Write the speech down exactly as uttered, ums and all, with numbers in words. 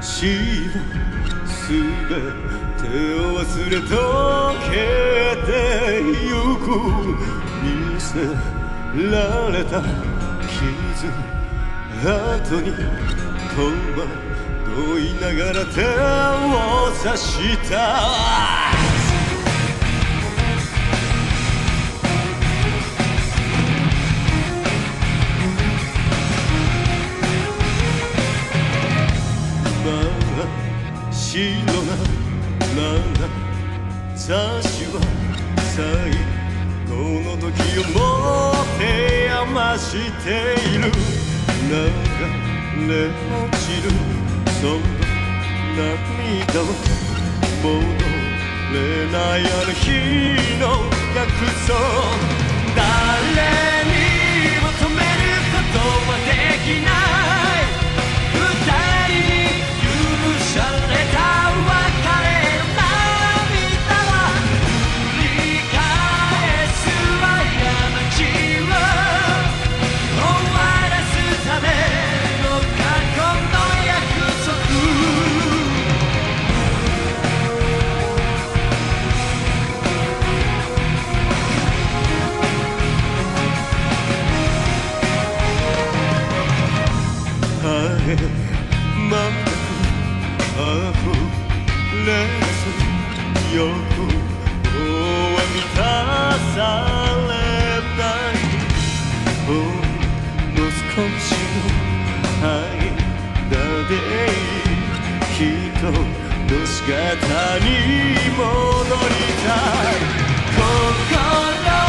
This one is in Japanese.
しもすべてを忘れ溶けてゆく見せられた傷跡に戸惑いながら手を差した白なまな雑誌は最後の時を持て余している流れ落ちるその涙は戻れないあの日の約束誰にも止めることはできない二人に許されたまんまあふれす欲望は満たされないほんの少しの間で人の姿に戻りたい心